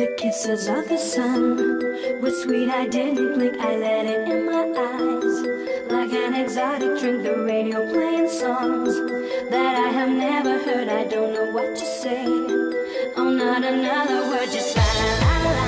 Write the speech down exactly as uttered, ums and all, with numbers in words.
The kisses of the sun were sweet, I didn't blink, I let it in my eyes. Like an exotic drink, the radio playing songs that I have never heard, I don't know what to say. Oh, not another word, just la la la la.